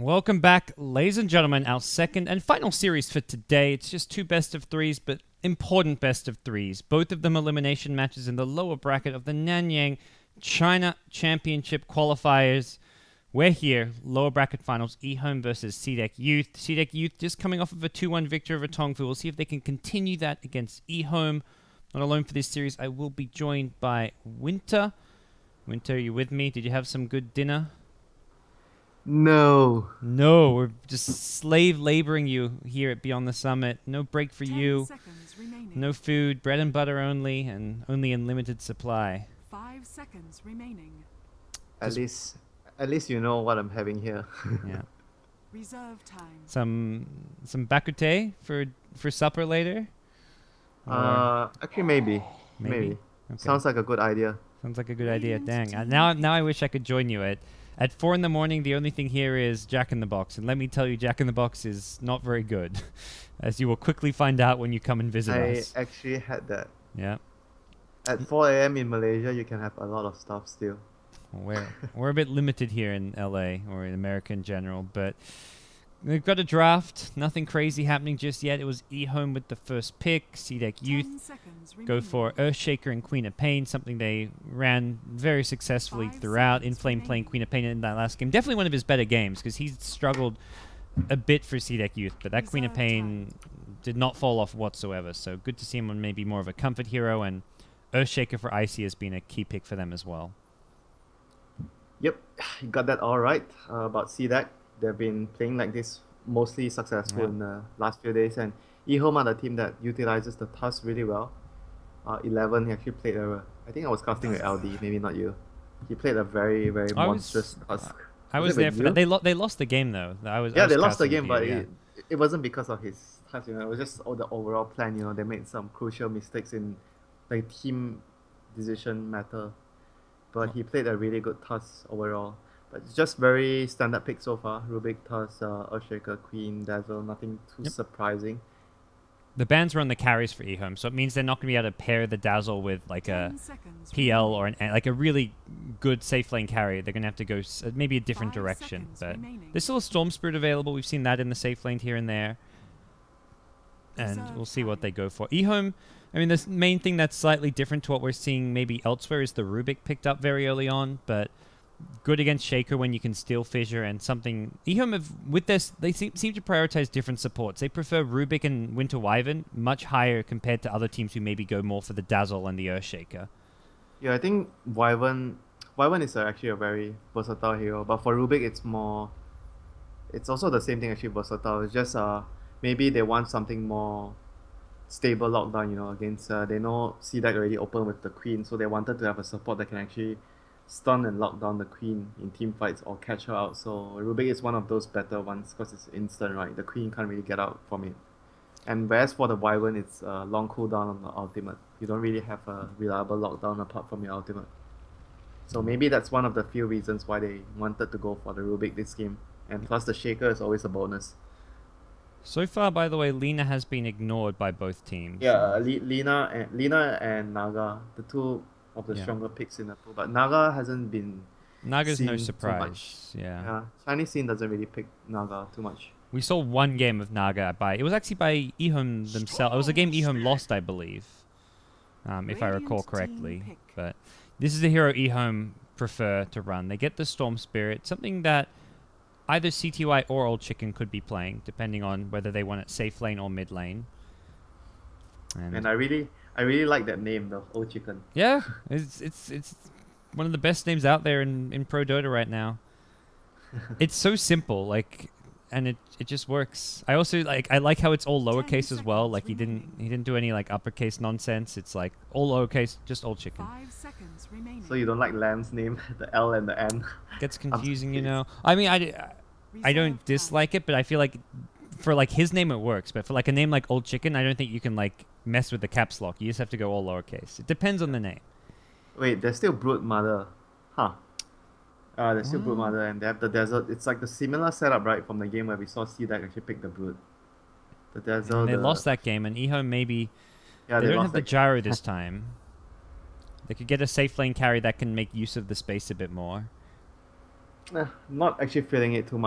Welcome back, ladies and gentlemen, our second and final series for today. It's just two best of threes, but important best of threes. Both of them elimination matches in the lower bracket of the Nanyang China Championship qualifiers. We're here, lower bracket finals, eHome versus CDEC Youth. CDEC Youth just coming off of a 2-1 victory over Tongfu. We'll see if they can continue that against eHome. Not alone for this series, I will be joined by Winter. Winter, are you with me? Did you have some good dinner? No. No, we're just slave laboring you here at Beyond the Summit. No break for you. No food, bread and butter only, and only in limited supply. 5 seconds remaining. At least you know what I'm having here. Yeah. Reserve time. Some bakute for supper later? Actually maybe. Okay. Sounds like a good idea. Sounds like a good idea. Dang. Now I wish I could join you at 4 in the morning. The only thing here is Jack in the Box, and let me tell you, Jack in the Box is not very good, as you will quickly find out when you come and visit us. I actually had that. Yeah. At 4 a.m. in Malaysia, you can have a lot of stuff still. We're a bit limited here in LA or in America in general, but we've got a draft. Nothing crazy happening just yet. It was eHome with the first pick. CDEC Youth go for Earthshaker and Queen of Pain, something they ran very successfully throughout. Inflame playing Queen of Pain in that last game. Definitely one of his better games because he's struggled a bit for CDEC Youth, but that Queen of Pain did not fall off whatsoever. So good to see him on maybe more of a comfort hero, and Earthshaker for Icy has been a key pick for them as well. Yep, you got that all right. About CDEC, they've been playing like this, mostly successful in the last few days, and eHome are the team that utilizes the Tusk really well. 11, he actually played I think I was casting with LD, maybe not you. He played a very, very monstrous Tusk. I was there for that. They lost the game though. They lost the game, but it wasn't because of his Tusk, it was just the overall plan, they made some crucial mistakes in the team decision matter. But he played a really good Tusk overall. But it's just very standard pick so far. Rubik, Tusk, Earthshaker, Queen, Dazzle, nothing too surprising. The bans run the carries for eHome, so it means they're not going to be able to pair the Dazzle with like a PL or like a really good safe lane carry. They're going to have to go maybe a different direction. But there's still a Storm Spirit available. We've seen that in the safe lane here and there. And we'll see what they go for. eHome, I mean, the main thing that's slightly different to what we're seeing maybe elsewhere is the Rubik picked up very early on, but good against Shaker when you can steal Fissure, and something eHome with this, they seem to prioritize different supports. They prefer Rubik and Winter Wyvern much higher compared to other teams who maybe go more for the Dazzle and the Earthshaker. Yeah, I think Wyvern is actually a very versatile hero, but for Rubik it's also the same thing, actually versatile. It's just maybe they want something more stable lockdown, against they know CDEC already open with the Queen, so they wanted to have a support that can actually stun and lock down the Queen in team fights or catch her out. So Rubik is one of those better ones because it's instant, right? The Queen can't really get out from it. And whereas for the Wyvern, it's a long cooldown on the ultimate. You don't really have a reliable lockdown apart from your ultimate. So maybe that's one of the few reasons why they wanted to go for the Rubik this game. And plus the Shaker is always a bonus. So far, by the way, Lina has been ignored by both teams. Yeah, Lina and Naga, the two of the stronger picks in the pool. But Naga hasn't been Naga's seen no too surprise. much. Yeah. Chinese scene doesn't really pick Naga too much. We saw one game of Naga it was actually by eHome themselves. It was a game eHome lost, I believe, if I recall correctly. But this is the hero eHome prefer to run. They get the Storm Spirit, something that either CTY or Old Chicken could be playing, depending on whether they want it safe lane or mid lane. And I really like that name though, Old Chicken. Yeah, it's one of the best names out there in Pro Dota right now. It's so simple, and it just works. I also I like how it's all lowercase as well. Like he didn't do any uppercase nonsense. It's like all lowercase, just Old Chicken. 5 seconds remaining. So you don't like Lamb's name, the L and the N? Gets confusing, I mean, I don't dislike it, but I feel like for his name it works. But for a name like Old Chicken, I don't think you can mess with the caps lock. You just have to go all lowercase. It depends on the name. Wait, there's still Brood Mother, huh? There's still Brood Mother, and they have the Desert. It's like the similar setup, right, from the game where we saw CDEC actually pick the Brood. The Desert. And they lost that game, and eHome maybe they don't have the gyro this time. They could get a safe lane carry that can make use of the space a bit more. Not actually feeling it too much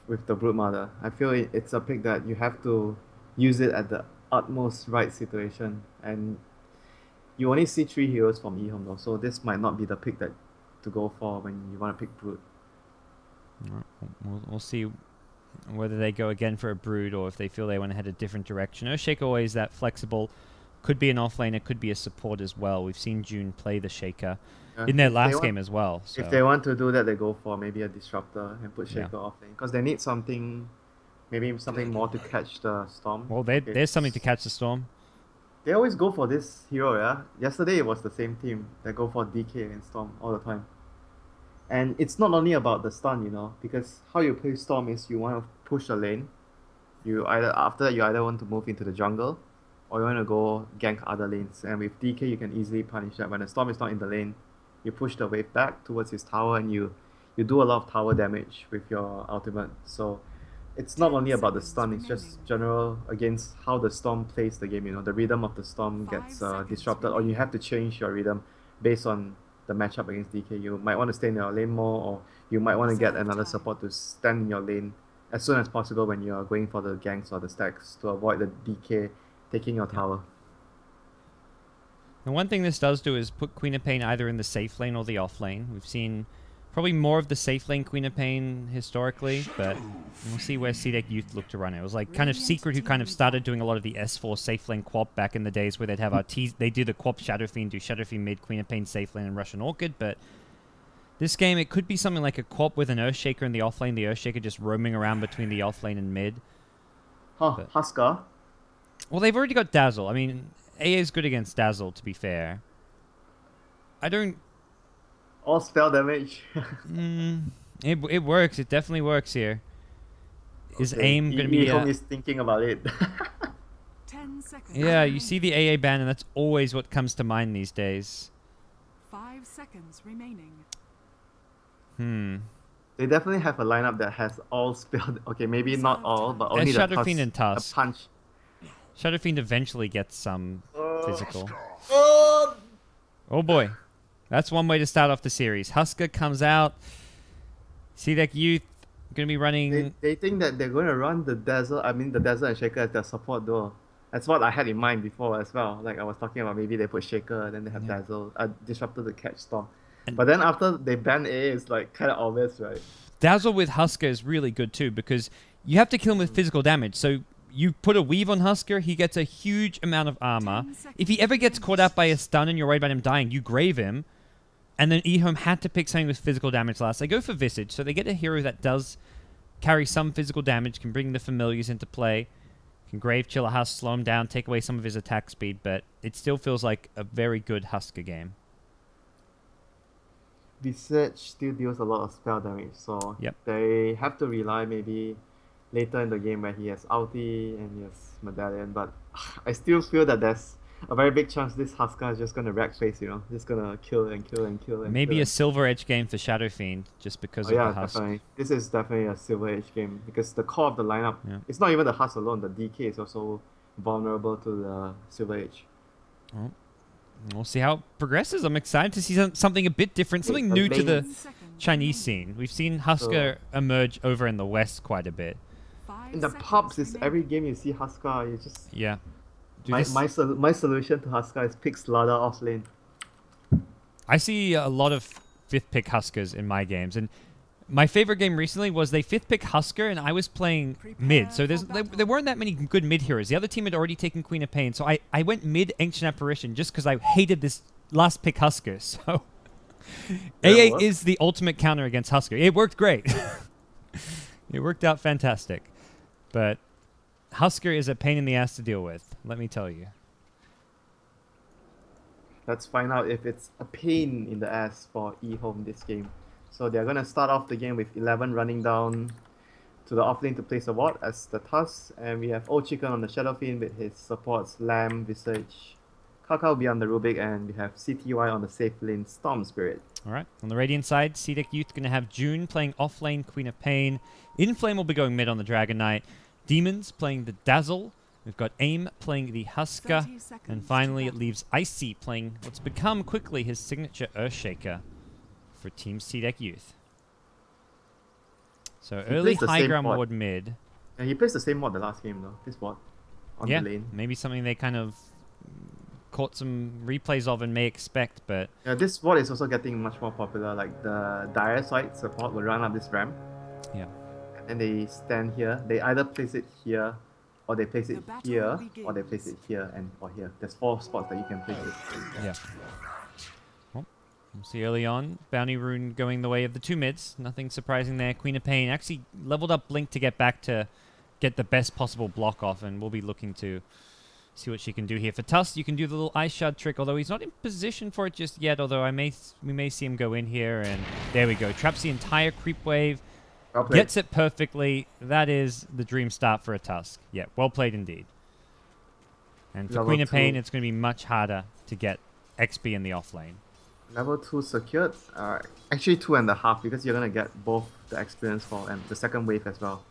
with the Broodmother. I feel it's a pick that you have to use it at the utmost right situation, and you only see 3 heroes from eHome though, so this might not be the pick that to go for when you want to pick Brood. Alright, we'll see whether they go again for a Brood or if they feel they want to head a different direction. Earthshaker always that flexible. Could be an offlaner, could be a support as well. We've seen June play the Shaker in their last game as well. So. If they want to do that, they go for maybe a Disruptor and put Shaker Yeah. offlane, because they need something, maybe something more to catch the Storm. Well, there's something to catch the Storm. They always go for this hero, yeah? Yesterday it was the same team. They go for DK and Storm all the time. And it's not only about the stun, you know, because how you play Storm is you want to push the lane. After that you either want to move into the jungle or you want to go gank other lanes. And with DK you can easily punish that. When the Storm is not in the lane, you push the wave back towards his tower and you do a lot of tower damage with your ultimate. So it's not only about the stun, it's just general against how the Storm plays the game, you know. The rhythm of the Storm gets disrupted, or you have to change your rhythm based on the matchup against DK. You might want to stay in your lane more, or you might want to get another support to stand in your lane as soon as possible when you are going for the ganks or the stacks to avoid the DK taking your tower. And one thing this does do is put Queen of Pain either in the safe lane or the off lane. We've seen probably more of the safe lane Queen of Pain historically, but we'll see where CDEC Youth look to run it. It was like kind of Secret who kind of started doing a lot of the S4 safe lane quap back in the days where they'd have our they do the quap Shadow Fiend, do Shadow Fiend mid, Queen of Pain safe lane and Russian Orchid, but this game it could be something like a quap with an Earthshaker in the off lane, the Earthshaker just roaming around between the off lane and mid. Huh, Husker? Well, they've already got Dazzle. I mean, AA is good against Dazzle, to be fair. I don't... All spell damage. It works. It definitely works here. Is Okay, aim going to be... eHome is thinking about it. 10 seconds. Yeah, you see the AA ban, and that's always what comes to mind these days. 5 seconds remaining. They definitely have a lineup that has all spell... Okay, maybe not all, but only the Shadow Fiend and a Tusk. punch. Shadow Fiend eventually gets some physical. Oh! Oh boy. That's one way to start off the series. Husker comes out. CDEC Youth going to be running... They think that they're going to run the Dazzle, the Dazzle and Shaker as their support though. That's what I had in mind before as well. Like I was talking about, maybe they put Shaker, then they have Dazzle, Disruptor to catch Storm. But then after they ban A, it's like kind of obvious, right? Dazzle with Husker is really good too, because you have to kill him with physical damage. So you put a weave on Husker, he gets a huge amount of armor. If he ever gets caught out by a stun and you're worried about him dying, you grave him. And then eHome had to pick something with physical damage last. They go for Visage, so they get a hero that does carry some physical damage, can bring the familiars into play, can Grave Chiller Husk, slow him down, take away some of his attack speed, but it still feels like a very good Husker game. Visage still deals a lot of spell damage, so they have to rely maybe later in the game where he has ulti and he has medallion, but I still feel that there's a very big chance this Husker is just gonna rack face, you know, just gonna kill and kill and kill and Maybe kill. a Silver Edge game for Shadow Fiend, just because of the Husk. Definitely. This is definitely a Silver Edge game because the core of the lineup, it's not even the Husk alone, the DK is also vulnerable to the Silver Edge. Oh. We'll see how it progresses. I'm excited to see something a bit different, something new to the Chinese scene. We've seen Husker emerge over in the West quite a bit. In the pubs, it's every game you see Husker, you just... Yeah. My solution to Husker is pick Slaughter off lane. I see a lot of 5th pick Huskers in my games, and my favorite game recently was they 5th pick Husker, and I was playing mid, so there weren't that many good mid heroes. The other team had already taken Queen of Pain, so I went mid Ancient Apparition just because I hated this last pick Husker. So AA is the ultimate counter against Husker. It worked great. It worked out fantastic, but Husker is a pain in the ass to deal with, let me tell you. Let's find out if it's a pain in the ass for eHome this game. So they're going to start off the game with 11 running down to the offlane to place a ward as the Tusk. And we have Old Chicken on the Shadow Fiend with his supports Lamb, Visage, Kaka will be on the Rubik, and we have CTY on the safe lane Storm Spirit. Alright, on the Radiant side, CDEC Youth going to have June playing offlane Queen of Pain. Inflame will be going mid on the Dragon Knight. Demons playing the Dazzle. We've got AIM playing the Husker. And finally it leaves Icy playing what's become quickly his signature Earthshaker for Team CDEC Youth. So He early plays the high same ground board. ward mid. Yeah, he plays the same mod the last game though. This mod on Yeah, the lane. maybe something they kind of caught some replays of and may expect, but Yeah, this board is also getting much more popular. Like the dire side support will run up this ramp, yeah. and they stand here. They either place it here, or they place it The battle here, or they begins. place it here and or here. There's 4 spots that you can place it. Yeah. Well, we'll see early on. Bounty Rune going the way of the 2 mids. Nothing surprising there. Queen of Pain actually leveled up Blink to get back to get the best possible block off, and we'll be looking to see what she can do here. For Tusk, you can do the little Ice Shard trick, although he's not in position for it just yet, although we may see him go in here, and there we go. Traps the entire creep wave. Well played. Gets it perfectly. That is the dream start for a Tusk. Yeah, well played indeed. And for Level Queen of Pain, 2. it's going to be much harder to get XP in the off lane. Level 2 secured. Actually 2.5 because you're gonna get both the experience for and the second wave as well.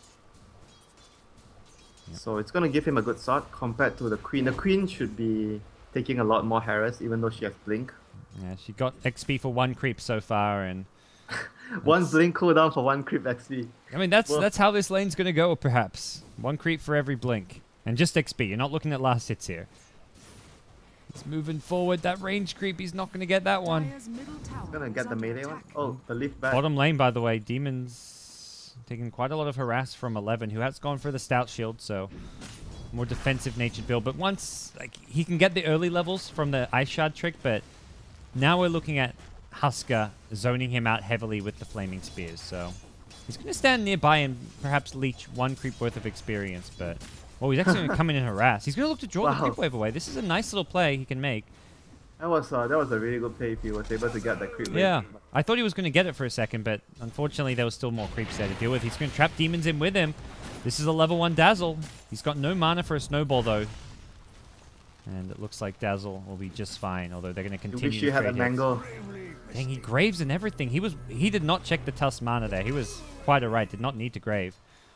So it's gonna give him a good start compared to the Queen. The Queen should be taking a lot more harass even though she has Blink. Yeah, she got XP for 1 creep so far, and One Blink cooldown for 1 creep XP. I mean that's Well- that's how this lane's going to go. Perhaps 1 creep for every blink, and just XP. You're not looking at last hits here. He's moving forward. That range creep, he's not going to get that one. Dire's middle tower Gonna is get the under melee one. attack. Oh, the leaf back. Bottom lane, by the way, Demon's taking quite a lot of harass from 11, who has gone for the stout shield, so more defensive natured build. But once he can get the early levels from the Ice Shard trick, but now we're looking at Husker zoning him out heavily with the flaming spears. So he's going to stand nearby and perhaps leech 1 creep worth of experience. But he's actually going to come in and harass. He's going to look to draw the Wow. creep wave away. This is a nice little play he can make. That was a really good play if he was able to get the creep. Yeah, wave. I thought he was going to get it for a second, but unfortunately there was still more creeps there to deal with. He's going to trap demons in with him. This is a level 1 Dazzle. He's got no mana for a snowball though. And it looks like Dazzle will be just fine, although they're going to You continue wish to you had a trade hits. mango. Dang, he graves and everything. He did not check the Tusk mana there. He was quite alright, did not need to grave.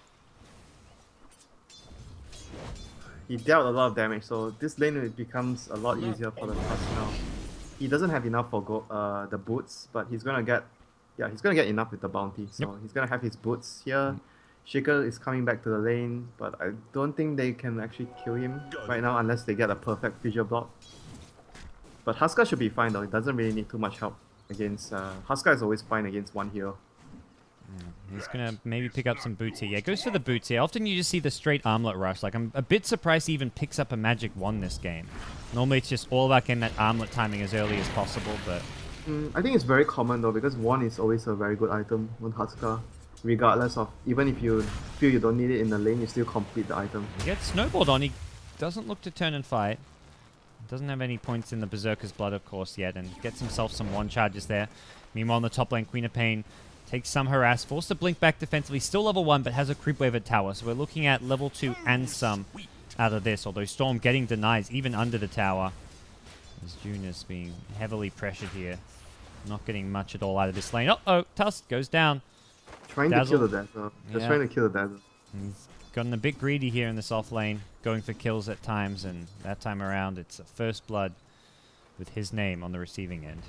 He dealt a lot of damage, so this lane it becomes a lot easier for the Tusk now. He doesn't have enough for the boots, but he's gonna get enough with the bounty. So he's gonna have his boots here. Shaker is coming back to the lane, but I don't think they can actually kill him right now unless they get a perfect fissure block. But Husker should be fine though. It doesn't really need too much help against. Husker is always fine against 1 hero. He's going to maybe pick up some boots here. Yeah, goes for the boots here. Often you just see the straight armlet rush. Like, I'm a bit surprised he even picks up a magic wand this game. Normally it's just all about getting that armlet timing as early as possible, but I think it's very common though because wand is always a very good item on Husker. Regardless of, even if you feel you don't need it in the lane, you still complete the item. he gets snowballed on. He doesn't look to turn and fight. Doesn't have any points in the Berserker's Blood, of course, yet, and gets himself some 1 charges there. Meanwhile, on the top lane, Queen of Pain takes some harass, forced to blink back defensively. Still level 1, but has a creep wave at tower. So we're looking at level 2 and some out of this, although Storm getting denies even under the tower. As June is being heavily pressured here. Not getting much at all out of this lane. Uh-oh, Tusk goes down. Trying Dazzle. to kill the Dazzle. Just Yeah. trying to kill the Dazzle. He's gotten a bit greedy here in this off lane, going for kills at times, and that time around it's a first blood with his name on the receiving end.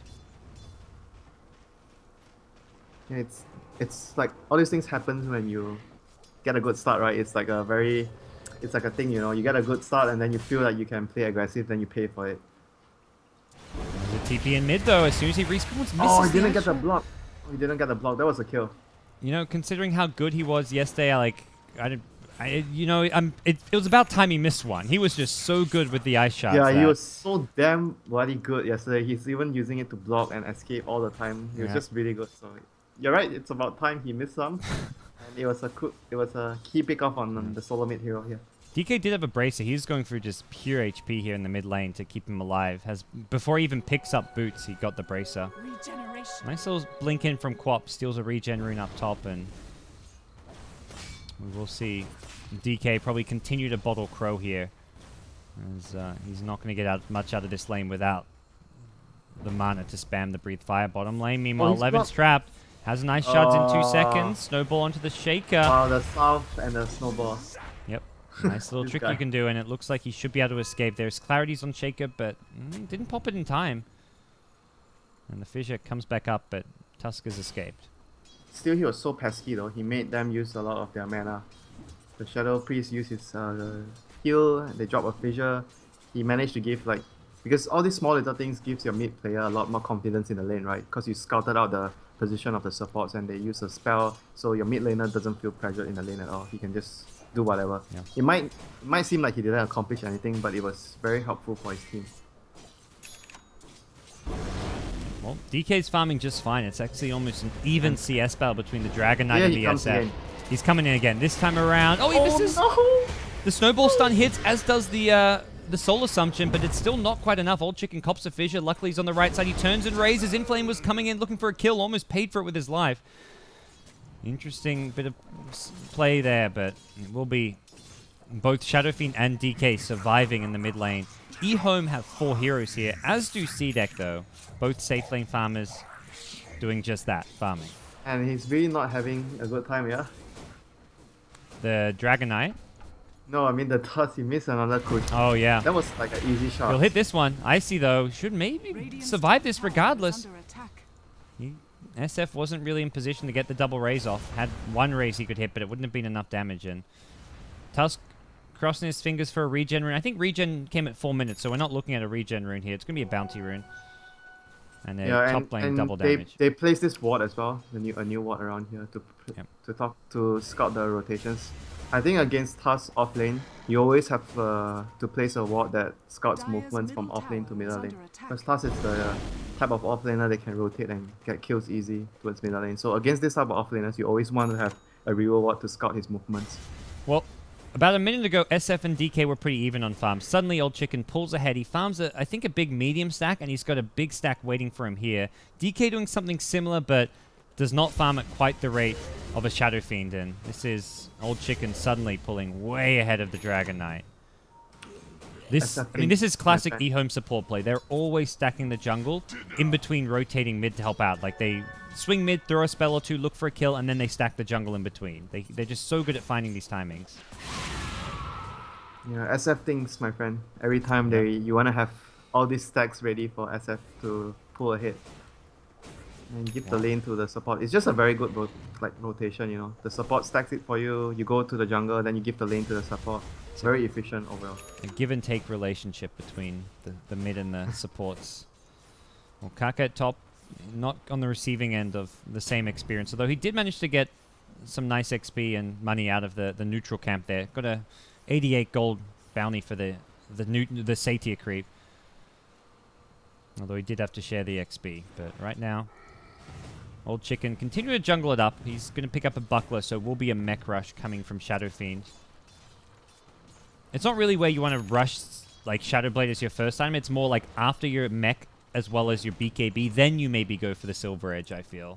Yeah, it's like all these things happen when you get a good start, right? It's like a thing, you know. You get a good start and then you feel like you can play aggressive, then you pay for it. The TP in mid though, as soon as he respawns, misses Oh, he the didn't get the action. block. Oh, he didn't get the block. That was a kill. You know, considering how good he was yesterday, it was about time he missed one. He was just so good with the ice shots. Yeah, he that- was so damn bloody good yesterday. He's even using it to block and escape all the time. He was Yeah. just really good. So you're right. It's about time he missed some. And it was a key pick off on the solo mid hero here. DK did have a bracer. He's going through just pure HP here in the mid lane to keep him alive. Before he even picks up boots, he got the bracer. Regeneration. Nice little blink in from Quap, steals a regen rune up top, and we will see DK probably continue to bottle Crow here, as he's not going to get much out of this lane without the mana to spam the Breathe Fire bottom lane. Meanwhile, he's Levin's blocked. trapped, has nice shots in 2 Oh. seconds, snowball onto the Shaker. Wow, the south and the snowball. Yep, nice little This trick guy. you can do, and it looks like he should be able to escape. There's clarities on Shaker, but didn't pop it in time. And the fissure comes back up, but Tusk has escaped. Still, he was so pesky though. He made them use a lot of their mana. The Shadow Priest used his heal, they drop a fissure. He managed to give like, because all these small little things gives your mid player a lot more confidence in the lane, right? Because you scouted out the position of the supports and they use a spell, so your mid laner doesn't feel pressured in the lane at all. He can just do whatever. Yeah. It might seem like he didn't accomplish anything, but it was very helpful for his team. Well, DK's farming just fine. It's actually almost an even CS battle between the Dragon Knight Yeah, and he the comes SF. again. He's coming in again. This time around. Oh, he misses! No! The snowball stun hits, as does the soul assumption, but it's still not quite enough. Old Chicken cops a fissure. Luckily, he's on the right side. He turns and raises. Inflame was coming in looking for a kill, almost paid for it with his life. Interesting bit of play there, but it will be both Shadow Fiend and DK surviving in the mid lane. eHome have 4 heroes here, as do C-Deck though. Both safe lane farmers doing just that, farming. And he's really not having a good time, yeah? The Dragon Knight. No, I mean the toss, he missed another push. Oh yeah. That was like an easy shot. He'll hit this one. Icy though should maybe survive this regardless. SF wasn't really in position to get the double raise off. Had one raise he could hit, but it wouldn't have been enough damage. And Tusk crossing his fingers for a regen rune. I think regen came at 4 minutes, so we're not looking at a regen rune here. It's going to be a bounty rune. And then top lane double damage. They placed this ward as well, a new ward around here to scout the rotations. I think against Tusk off lane, you always have to place a ward that scouts movements from off lane to middle lane. Because Tusk is the type of off laner that can rotate and get kills easy towards middle lane. So against this type of off laners, you always want to have a reroll ward to scout his movements. Well, about a minute ago, SF and DK were pretty even on farm. Suddenly, Old Chicken pulls ahead. He farms, I think, a big medium stack, and he's got a big stack waiting for him here. DK doing something similar, but does not farm at quite the rate of a Shadow Fiend. And this is Old Chicken suddenly pulling way ahead of the Dragon Knight. This is classic eHome support play. They're always stacking the jungle in between rotating mid to help out. Like, they swing mid, throw a spell or two, look for a kill, and then they stack the jungle in between. They're just so good at finding these timings. Yeah, SF thinks, my friend. Every time you want to have all these stacks ready for SF to pull ahead. And give the lane to the support. It's just a very good rotation, you know. The support stacks it for you, you go to the jungle, then you give the lane to the support. It's very efficient overall. A give and take relationship between the mid and the supports. Well, Kaka at top, not on the receiving end of the same experience, although he did manage to get some nice XP and money out of the neutral camp there. Got a 88 gold bounty for the Satyr creep. Although he did have to share the XP, but right now, Old Chicken continue to jungle it up. He's going to pick up a buckler, so will be a mech rush coming from Shadow Fiend. It's not really where you want to rush like Shadow Blade as your first time. It's more like after your mech as well as your BKB, then you maybe go for the Silver Edge, I feel.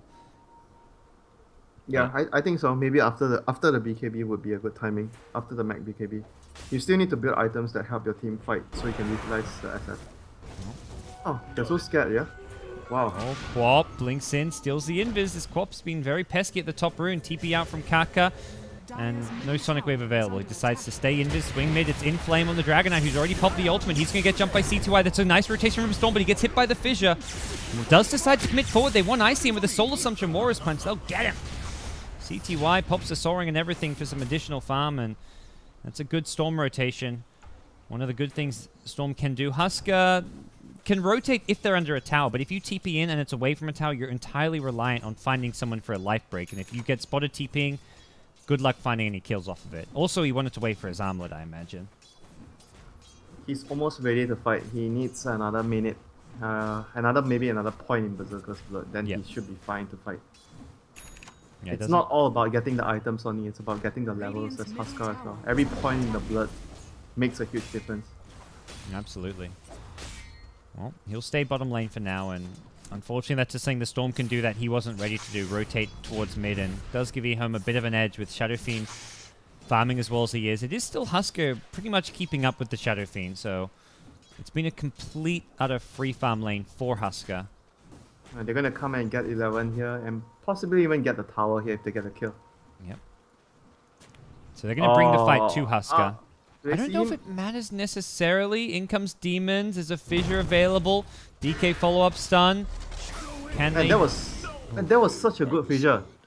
Yeah, I think so. Maybe after the BKB would be a good timing. After the mech BKB. You still need to build items that help your team fight so you can utilize the SF. Oh, they're so scared, yeah? Wow. Oh, Quap blinks in, steals the invis. This Quap's been very pesky at the top rune. TP out from Kaka. And no Sonic Wave available. He decides to stay invis, swing mid. It's Inflame on the Dragon Knight, who's already popped the ultimate. He's going to get jumped by C2Y. That's a nice rotation from Storm, but he gets hit by the fissure. Does decide to commit forward. They want Icy, and with the Soul Assumption Warriors Punch, they'll get him. CTY pops the Soaring and everything for some additional farm, and that's a good Storm rotation. One of the good things Storm can do. Husker can rotate if they're under a tower, but if you TP in and it's away from a tower, you're entirely reliant on finding someone for a life break. And if you get spotted TPing, good luck finding any kills off of it. Also, he wanted to wait for his armlet, I imagine. He's almost ready to fight. He needs another minute, maybe another point in Berserker's Blood. Then he should be fine to fight. Yeah, it's not all about getting the items only, it's about getting the levels as Husker as well. Every point in the blood makes a huge difference. Absolutely. Well, he'll stay bottom lane for now, and unfortunately that's just something the Storm can do that he wasn't ready to do, rotate towards mid, and does give eHome a bit of an edge with Shadow Fiend farming as well as he is. It is still Husker pretty much keeping up with the Shadow Fiend, so it's been a complete, utter free farm lane for Husker. They're going to come and get 11 here, and possibly even get the tower here if they get a kill. Yep. So they're going to bring the fight to Husker. I don't know if it matters necessarily. In comes Demons. There's a fissure available. DK follow-up stun. Can they... And that was such a good fissure.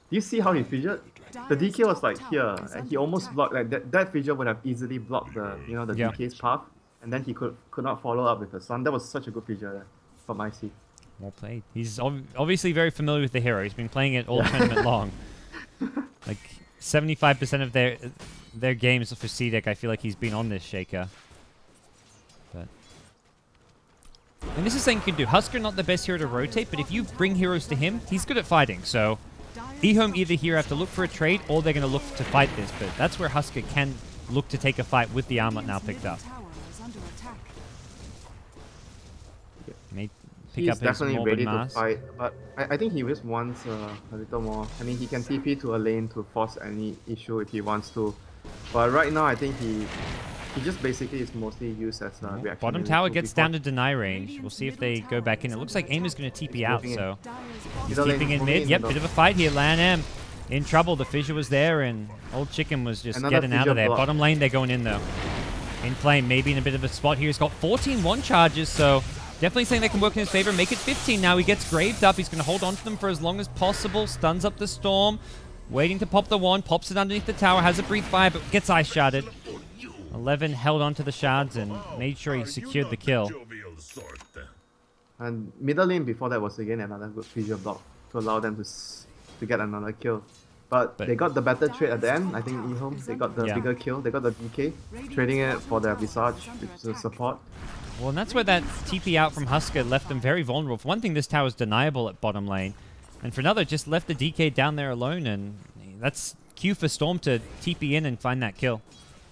you see how he fidget? The DK was like here, and he almost blocked, like that fidget would have easily blocked the the Yeah. DK's path, and then he could not follow up with the stun. That was such a good fidget there from IC. Well played. He's obviously very familiar with the hero. He's been playing it all tournament long. Like 75% of their games for C-Deck, I feel like he's been on this Shaker. But and this is something you can do. Husker not the best hero to rotate, but if you bring heroes to him, he's good at fighting. So eHome either here have to look for a trade or they're going to look to fight this. But that's where Husker can look to take a fight with the armlet now picked up. May pick He's up his definitely Morbid ready to Mask. fight, but I think he just wants a little more. I mean, he can TP to a lane to force any issue if he wants to. But right now, I think he just basically is mostly used as a reaction. Bottom unit tower to gets before- down to deny range. We'll see if they go back in. It looks like AIM is going to TP out, moving in. so he's Middle lane, keeping in moving mid. in, Yep, though. bit of a fight here. Lan M in trouble. The fissure was there, and Old Chicken was just Another getting out fissure of there. block. Bottom lane, they're going in, though. In Flame, maybe in a bit of a spot here. He's got 14 one charges, so definitely something that can work in his favor. Make it 15 now. He gets graved up. He's going to hold on to them for as long as possible. Stuns up the Storm. Waiting to pop the wand. Pops it underneath the tower. Has a breathe fire, but gets ice sharded. 11 held onto the shards and made sure he secured the kill. And middle lane before that was again another good fissure block to allow them to get another kill. But they got the better trade at the end. I think eHome, they got the Yeah. bigger kill. They got the DK, trading it for their Visage, which is a support. Well, and that's where that TP out from Husker left them very vulnerable. For one thing, this tower's deniable at bottom lane. And for another, just left the DK down there alone, and that's cue for Storm to TP in and find that kill.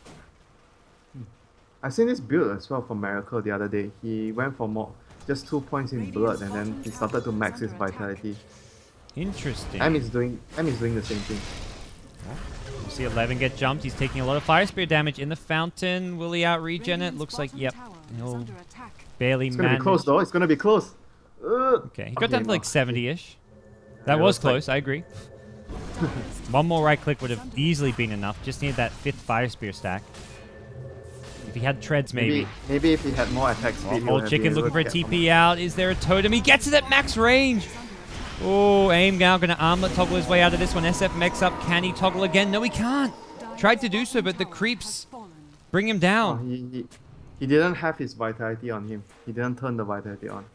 I seen this build as well from Miracle the other day. He went for more, just 2 points in blood, and then he started to max his vitality. Interesting. M is doing the same thing. You see 11 get jumped. He's taking a lot of Fire Spear damage in the fountain. Will he out regen it? Looks like, yep. He'll barely It's gonna manage. be close though. It's gonna be close. Okay, he got down to like 70-ish. That Yeah, was it was like- close, I agree. One more right click would have easily been enough. Just need that 5th Fire Spear stack. If he had treads, maybe. Maybe if he had more attack speed. he would Old have Chicken been looking able for a to get TP out. Is there a totem? He gets it at max range. Oh, AIM now going to armlet toggle his way out of this one. SF mechs up. Can he toggle again? No, he can't. Tried to do so, but the creeps bring him Oh, down. he didn't have his vitality on him. He didn't turn the vitality on.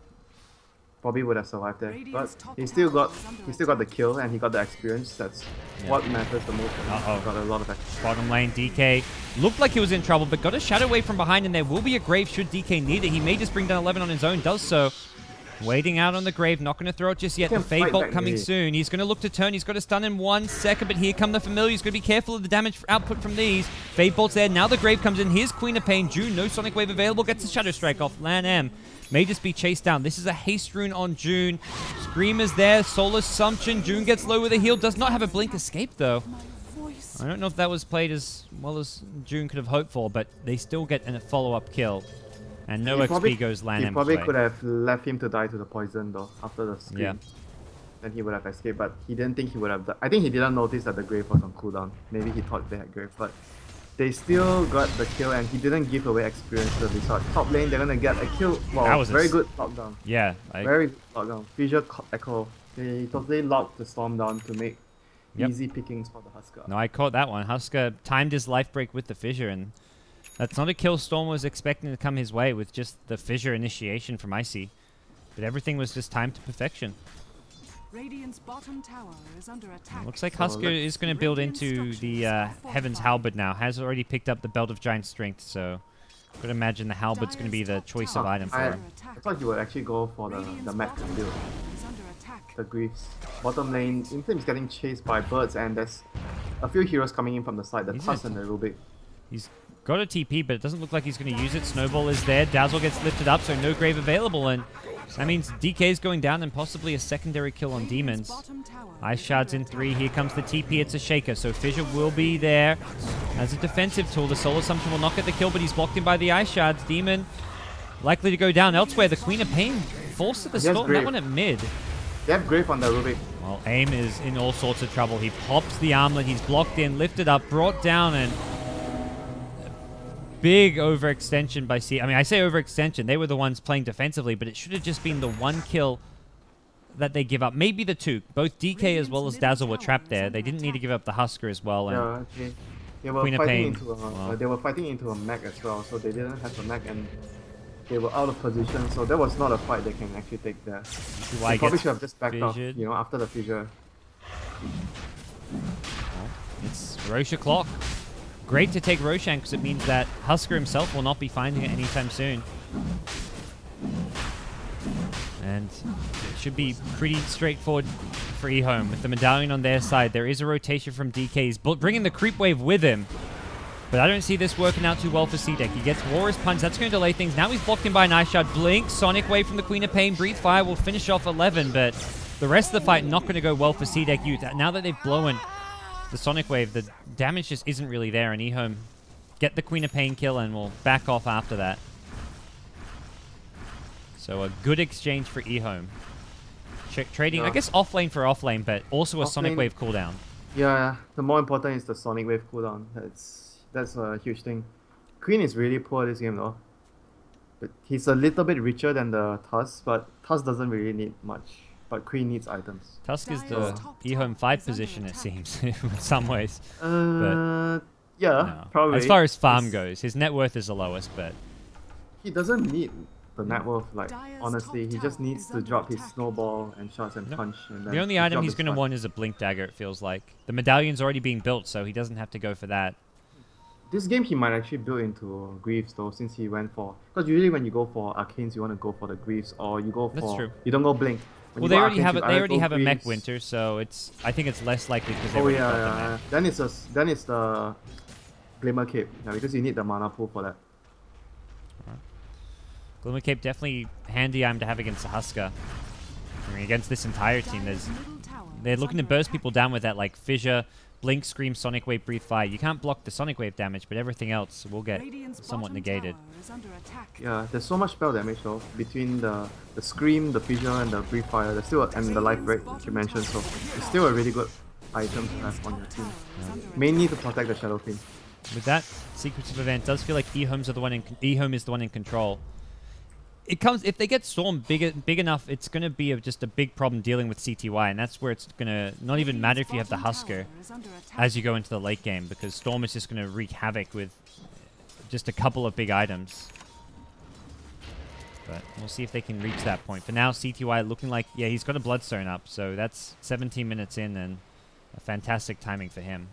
Probably would have survived there, but he still got the kill and he got the experience. That's what matters the most. Uh-oh. He got a lot of experience. Bottom lane, DK looked like he was in trouble, but got a shadow wave from behind, and there will be a grave should DK need it. He may just bring down 11 on his own, does so. Waiting out on the grave, not going to throw it just yet. The Can't Fade fight Bolt back coming here. soon. He's going to look to turn. He's got a stun in 1 second, but here come the familiar. He's going to be careful of the damage output from these. Fade Bolt's there. Now the grave comes in. Here's Queen of Pain. June, no Sonic Wave available. Gets the Shadow Strike off. Lan M may just be chased down. This is a haste rune on June. Screamer's there. Soul Assumption. June gets low with a heal. Does not have a blink escape, though. I don't know if that was played as well as June could have hoped for, but they still get a follow-up kill. And no He XP probably- goes Lan He M's probably way. could have left him to die to the poison though after the scream. Yeah. Then he would have escaped, but he didn't think he would have. I think he didn't notice that the grave was on cooldown. Maybe he thought they had grave, but they still got the kill, and he didn't give away experience to the resort. Top lane, they're gonna get a kill. Wow, That was a very s- good lockdown. Yeah. Very good lockdown. Visual echo. They totally locked the storm down to make Yep. easy pickings for the Husker. No, I caught that one. Husker timed his life break with the fissure, and that's not a kill Storm was expecting to come his way with just the fissure initiation from Icy. But everything was just timed to perfection. Radiant's bottom tower is under attack. Looks like So Husker let's- is going to build into the Heaven's Halberd now. Has already picked up the Belt of Giant Strength, so I could imagine the Halberd's going to be the choice of item for I him. thought he would actually go for the mech build. The Greaves. Bottom lane, Inflame is getting chased by birds, and there's a few heroes coming in from the side, the He's Tusk it. and the Rubik. He's got a TP, but it doesn't look like he's going to use it. Snowball is there. Dazzle gets lifted up, so no grave available, and that means DK is going down and possibly a secondary kill on Demons. Ice Shards in 3. Here comes the TP. It's a Shaker, so Fissure will be there as a defensive tool. The Soul Assumption will not get the kill, but he's blocked in by the Ice Shards. Demon likely to go down elsewhere. The Queen of Pain falls to the He has storm. That Grave. one at mid. They have Grave on the Rubik. Well, AIM is in all sorts of trouble. He pops the armlet. He's blocked in, lifted up, brought down, and big overextension by C. I mean, I say overextension. They were the ones playing defensively, but it should have just been the one kill that they give up. Maybe the two. Both DK as well as Dazzle were trapped there. They didn't need to give up the Husker as well. And Yeah, they were Queen of fighting Pain. into a, Wow. they were fighting into a mech as well, so they didn't have a mech and they were out of position, so that was not a fight they can actually take there. why They probably gets should have just backed off, fissured. you know, after the fissure. It's Rosh o'clock. Great to take Roshan because it means that Husker himself will not be finding it anytime soon. And it should be pretty straightforward for eHome. With the medallion on their side, there is a rotation from DK. He's bringing the creep wave with him. But I don't see this working out too well for C-Deck. He gets Warrior's Punch. That's going to delay things. Now he's blocked in by an Ice Shard. Blink, Sonic Wave from the Queen of Pain. Breathe Fire will finish off 11, but the rest of the fight not going to go well for C-Deck Youth. Now that they've blown the Sonic Wave, the damage just isn't really there, and eHome get the Queen of Pain kill and will back off after that. So a good exchange for eHome. Trading, Yeah. I guess, off lane for off lane, but also a Off Sonic lane- Wave cooldown. Yeah, the more important is the Sonic Wave cooldown. That's a huge thing. Queen is really poor this game though. But he's a little bit richer than the Tusk, but Tusk doesn't really need much. But Queen needs items. Tusk is the Dire's top eHome tower 5 is under position, it attack. seems, in some ways. Yeah, No. probably. As far as farm He's- goes, his net worth is the lowest, but He doesn't need the net worth, like, Dire's honestly. top He just tower needs is to under drop his attack. snowball and shots and Yep. punch. And the only then item drop he's his going to punch. want is a Blink Dagger, it feels like. The medallion's already being built, so he doesn't have to go for that. This game he might actually build into Greaves though, since he went for... Because usually when you go for Arcanes, you want to go for the Greaves, or you go for... That's true. You don't go Blink. When Well, you they go already Arcanes, have you it. They either already go have a Mech Greaves- Winter, so I think it's less likely because they Oh already yeah, built the yeah, mech. yeah. Then it's the Glimmer Cape, yeah, because you need the mana pool for that. Glimmer Cape definitely handy item to have against the Husker. I mean, against this entire team, Dire's middle tower they're is looking to under burst attack. people down with that, like Fissure, Blink, Scream, Sonic Wave, Breathe Fire. You can't block the Sonic Wave damage, but everything else will get Radiant's somewhat bottom negated. tower is under attack. Yeah, there's so much spell damage though, between the Scream, the Fissure, and the Breathe Fire. There's still and the Life Break, which you mentioned, so it's still a really good item to have on your team. Mainly to protect the Shadow Queen. With that sequence of event, does feel like eHome is the one in control. It comes if they get Storm big enough, it's going to be just a big problem dealing with CTY, and that's where it's going to not even matter if you have the Husker as you go into the late game, because Storm is just going to wreak havoc with just a couple of big items. But we'll see if they can reach that point. For now, CTY looking like, yeah, he's got a Bloodstone up, so that's 17 minutes in, and a fantastic timing for him.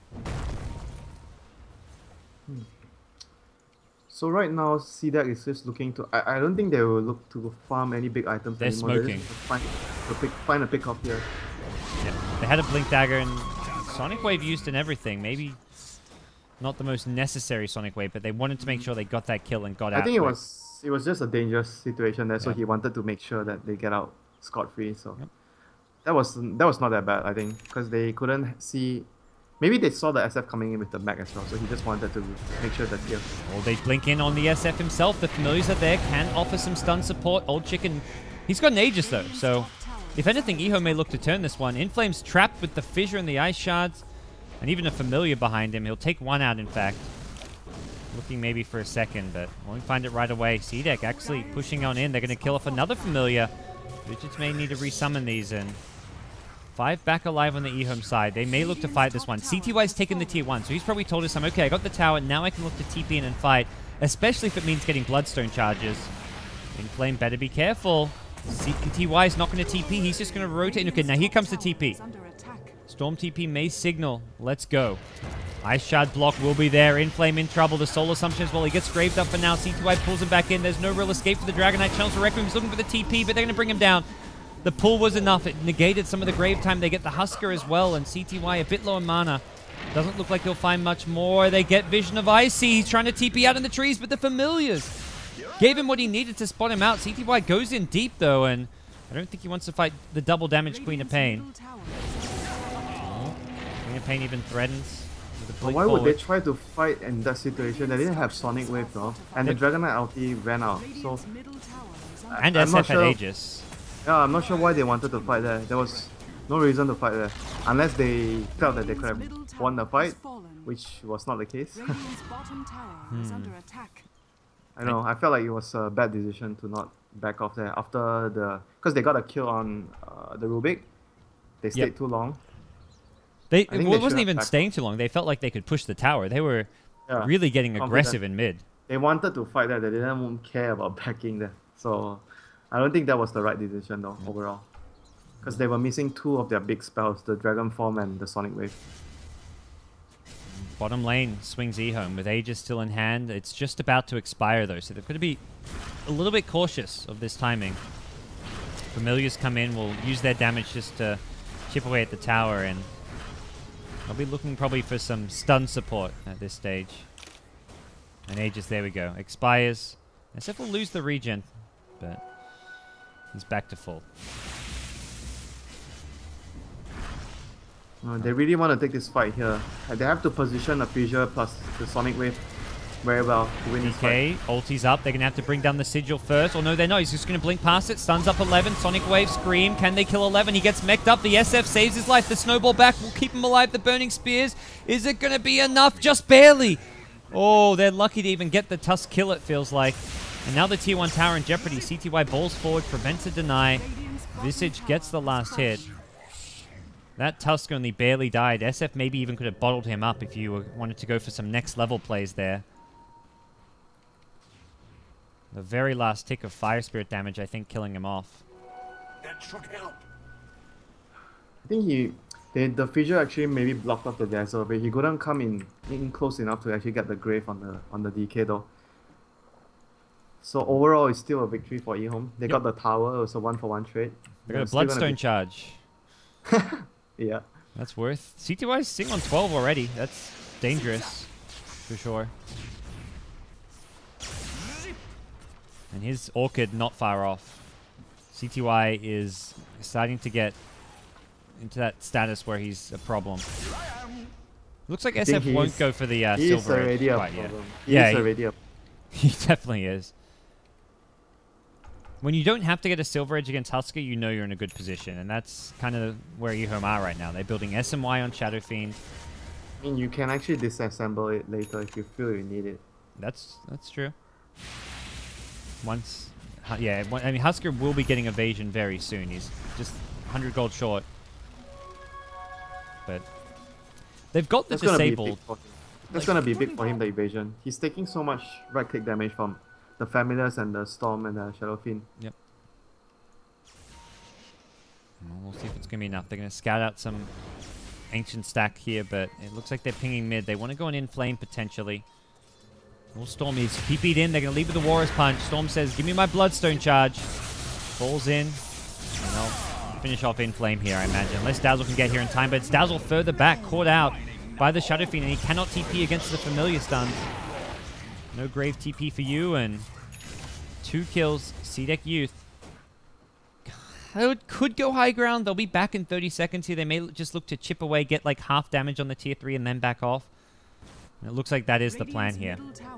So right now, CDAC is just looking to... I don't think they will look to farm any big items They're anymore. smoking. Find a pick up here. Yeah, they had a Blink Dagger and Sonic Wave used in everything. Maybe not the most necessary Sonic Wave, but they wanted to make sure they got that kill and got out. I think it quick. was just a dangerous situation there, so Yeah. he wanted to make sure that they get out scot-free. So Yep. that was not that bad, I think, because they couldn't see. Maybe they saw the SF coming in with the mech as well, so he just wanted to make sure that kill. Well, they blink in on the SF himself. The familiars are there, can offer some stun support. Old Chicken, he's got an Aegis though, so if anything, eHome may look to turn this one. Inflame's trapped with the Fissure and the Ice Shards, and even a familiar behind him. He'll take one out, in fact. Looking maybe for a second, but won't find it right away. C-Deck actually pushing on in. They're going to kill off another familiar. Wizards may need to resummon these, and 5 back alive on the eHome side. They may look to fight this one. CTY's taken the tier 1, so he's probably told us, okay, I got the tower, now I can look to TP in and fight, especially if it means getting Bloodstone charges. Inflame better be careful. CTY is not going to TP, he's just going to rotate. Okay, now here comes the TP. Storm TP may signal. Let's go. Ice Shard block will be there. Inflame in trouble. The Soul Assumption as well. He gets graved up for now. CTY pulls him back in. There's no real escape for the Dragonite. Channels for Requiem. He's looking for the TP, but they're going to bring him down. The pull was enough. It negated some of the grave time. They get the Husker as well, and CTY a bit low in mana. Doesn't look like he'll find much more. They get Vision of Icy. He's trying to TP out in the trees, but the Familiars gave him what he needed to spot him out. CTY goes in deep, though, and I don't think he wants to fight the double damage Queen of Pain. Queen of Pain even threatens with a But blink why would they forward. try to fight in that situation? They didn't have Sonic Wave though, and the Dragonite ulti ran out. So And I'm not SF had sure- Aegis. yeah, I'm not sure why they wanted to fight there. There was no reason to fight there, unless they felt that they could have won the fight, which was not the case. Radiant's bottom tower is under attack. I know. I felt like it was a bad decision to not back off there after because they got a kill on the Rubik. They stayed too long. It they wasn't should even have staying too long. They felt like they could push the tower. They were Yeah, really getting confident. aggressive in mid. They wanted to fight there. They didn't care about backing there. So I don't think that was the right decision though overall. Because they were missing two of their big spells, the Dragon Form and the Sonic Wave. Bottom lane swings E home with Aegis still in hand. It's just about to expire though, so they've got to be a little bit cautious of this timing. Familiars come in, will use their damage just to chip away at the tower, and I'll be looking probably for some stun support at this stage. And Aegis, there we go, expires. SF will lose the regen, but he's back to full. They really want to take this fight here. They have to position a Fissure plus the Sonic Wave very well to win this fight. DK, ulti's up. They're going to have to bring down the Sigil first. Or no, they're not. He's just going to blink past it. Stuns up 11. Sonic Wave, Scream. Can they kill 11? He gets mech'd up. The SF saves his life. The Snowball back will keep him alive. The Burning Spears. Is it going to be enough? Just barely. Oh, they're lucky to even get the Tusk kill, it feels like. And now the Tier 1 tower in jeopardy. CTY balls forward, prevents a deny. Visage gets the last hit. That Tusk only barely died. SF maybe even could have bottled him up if you wanted to go for some next level plays there. The very last tick of Fire Spirit damage, I think, killing him off. That should help. I think the Fissure actually maybe blocked off the Dazzle, but he couldn't come in close enough to actually get the Grave on the DK though. So overall, it's still a victory for eHome. They got the tower. It was a 1-for-1 trade. They got a Bloodstone charge. Yeah. That's worth. CTY's sitting on 12 already. That's dangerous, for sure. And his Orchid not far off. CTY is starting to get into that status where he's a problem. Looks like SF won't go for the Silver Edge quite yet. Yeah, already a he definitely is. When you don't have to get a Silver Edge against Husker, you know you're in a good position, and that's kind of where eHome are right now. They're building SMY on Shadow Fiend. I mean, you can actually disassemble it later if you feel you need it. That's true. Once, yeah, I mean, Husker will be getting evasion very soon. He's just 100 gold short. But they've got the disabled. That's gonna be big for him, the evasion. He's taking so much right-click damage from the Familiars and the Storm and the Shadow Fiend. Yep. Well, we'll see if it's going to be enough. They're going to scout out some Ancient stack here, but it looks like they're pinging mid. They want to go an Inflame potentially. Well, Storm is TP'd in. They're going to leave with the Warrior's Punch. Storm says, give me my Bloodstone charge. Falls in. And they'll finish off Inflame here, I imagine. Unless Dazzle can get here in time, but it's Dazzle further back, caught out by the Shadow Fiend, and he cannot TP against the familiar stuns. No Grave TP for you, and 2 kills. CDEC Youth. Could go high ground. They'll be back in 30 seconds here. They may just look to chip away, get like half damage on the tier 3, and then back off. And it looks like that is the plan here.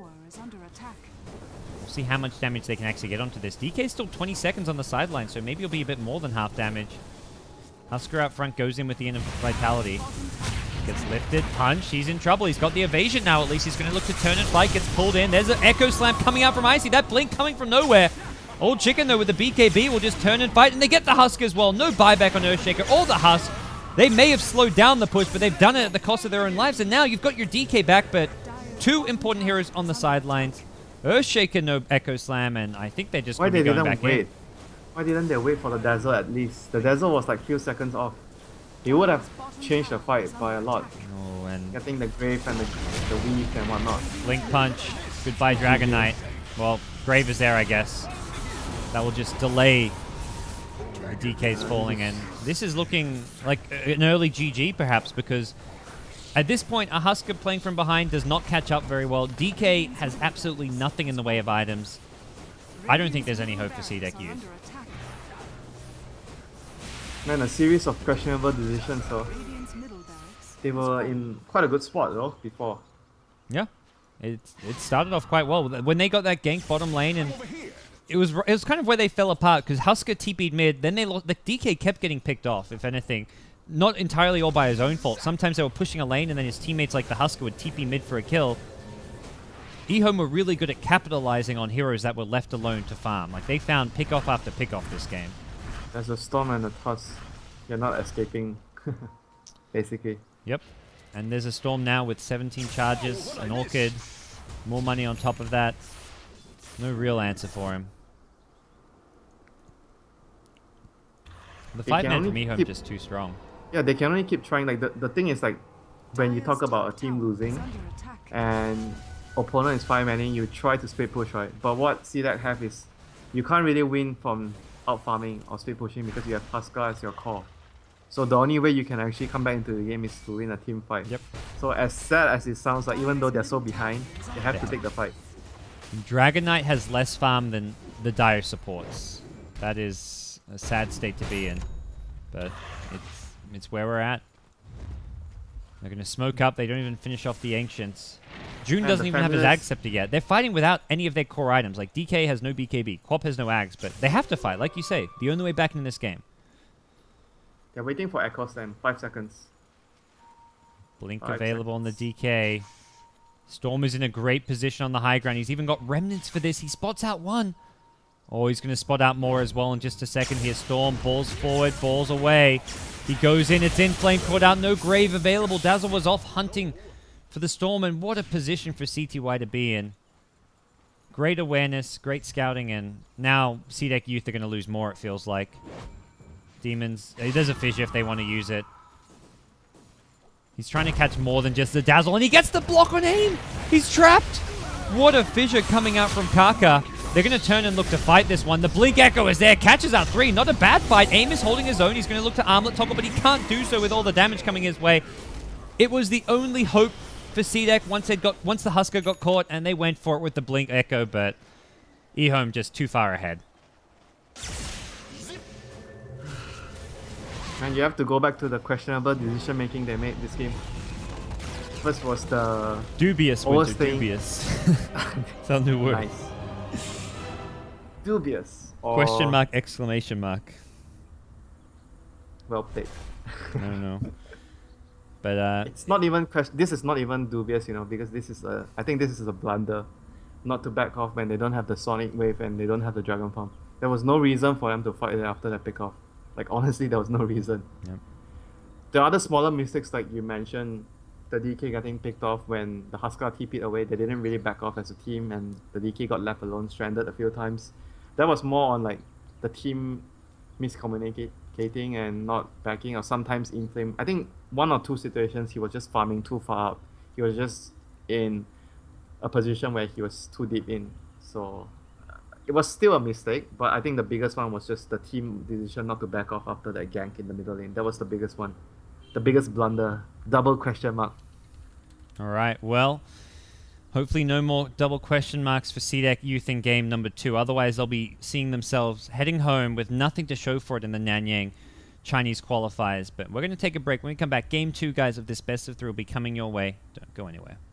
We'll see how much damage they can actually get onto this. DK's still 20 seconds on the sideline, so maybe it'll be a bit more than half damage. Husker out front goes in with the End of Vitality. Gets lifted, punch, he's in trouble. He's got the evasion now, at least. He's going to look to turn and fight, gets pulled in. There's an Echo Slam coming out from Icy. That blink coming from nowhere. Old Chicken, though, with the BKB will just turn and fight, and they get the Husk as well. No buyback on Earthshaker or the Husk. They may have slowed down the push, but they've done it at the cost of their own lives, and now you've got your DK back, but 2 important heroes on the sidelines. Earthshaker, no Echo Slam, and I think they're just going to be going back in. Why didn't they wait for the Dazzle at least? The Dazzle was like few seconds off. He would have changed the fight by a lot. Oh, and getting the Grave and the Weave and whatnot. Blink Punch. Goodbye, Dragon Knight. Well, Grave is there, I guess. That will just delay the DKs falling, and this is looking like an early GG, perhaps, because at this point, a Husker playing from behind does not catch up very well. DK has absolutely nothing in the way of items. I don't think there's any hope for CDEC Youth. Man, a series of questionable decisions, so they were in quite a good spot though before. Yeah, it started off quite well when they got that gank bottom lane, and it was kind of where they fell apart because Husker TP'd mid. Then they lost. The DK kept getting picked off, if anything, not entirely all by his own fault. Sometimes they were pushing a lane, and then his teammates like the Husker would TP mid for a kill. eHome were really good at capitalizing on heroes that were left alone to farm. Like, they found pick-off after pick-off this game. There's a Storm and a Tusk. You're not escaping, basically. Yep. And there's a Storm now with 17 charges, an Orchid, more money on top of that. No real answer for him. The 5-man from eHome just too strong. Yeah, they can only keep trying. Like, the thing is, like, when you talk about a team losing and opponent is 5-manning, you try to split push, right? But what CDAC have is you can't really win from out farming or split pushing because you have Pascal as your core. So the only way you can actually come back into the game is to win a team fight. Yep. So as sad as it sounds, like even though they're so behind, they have to take the fight. Dragon Knight has less farm than the Dire supports. That is a sad state to be in, but it's where we're at. They're going to smoke up. They don't even finish off the Ancients. June doesn't even have his Ag Scepter yet. They're fighting without any of their core items. Like, DK has no BKB. Quap has no Ags, but they have to fight, like you say. The only way back in this game. They're waiting for Echo Slam. 5 seconds. Blink available on the DK. Storm is in a great position on the high ground. He's even got Remnants for this. He spots out one. Oh, he's going to spot out more as well in just a second here. Storm, balls forward, balls away. He goes in, it's in, flame caught out, no grave available. Dazzle was off hunting for the Storm, and what a position for CTY to be in. Great awareness, great scouting, and now CDEC Youth are going to lose more, it feels like. Demons, there's a fissure if they want to use it. He's trying to catch more than just the Dazzle, and he gets the block on aim! He's trapped! What a fissure coming out from Kaka. They're going to turn and look to fight this one. The Blink Echo is there, catches out 3. Not a bad fight. Aim is holding his own. He's going to look to Armlet Toggle, but he can't do so with all the damage coming his way. It was the only hope for CDEC once the Husker got caught, and they went for it with the Blink Echo, but eHome just too far ahead. And you have to go back to the questionable decision making they made this game. First was the dubious, Winter, dubious. Sound new word. Nice. Dubious. Question mark, exclamation mark. Well played. I don't know. But it's not even this is not even dubious, you know, because this is I think this is a blunder, not to back off when they don't have the Sonic Wave and they don't have the Dragon Farm. There was no reason for them to fight it after that pick off. Like, honestly, there was no reason. Yep. The other smaller mistakes, like you mentioned, the DK getting picked off when the Husker TP'd away, they didn't really back off as a team, and the DK got left alone, stranded a few times. That was more on like the team miscommunicating and not backing, or sometimes Inflame. I think 1 or 2 situations he was just farming too far up. He was just in a position where he was too deep in. So it was still a mistake, but I think the biggest one was just the team decision not to back off after that gank in the middle lane. That was the biggest one. The biggest blunder. Double question mark. All right, well, hopefully no more double question marks for CDEC Youth in game number 2. Otherwise, they'll be seeing themselves heading home with nothing to show for it in the Nanyang Chinese qualifiers. But we're going to take a break. When we come back, game 2, guys, of this best of 3 will be coming your way. Don't go anywhere.